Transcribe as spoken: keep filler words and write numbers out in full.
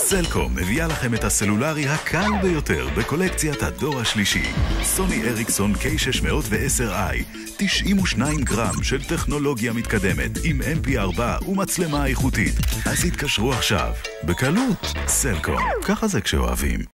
סלקום מביאה לכם את הסלולרי הקל ביותר בקולקציית הדור השלישי. סוני אריקסון קיי שש מאות ועשר איי, תשעים ושניים גרם של טכנולוגיה מתקדמת עם אם פי ארבע ומצלמה איכותית. אז התקשרו עכשיו. בקלות. סלקום. ככה זה כשאוהבים.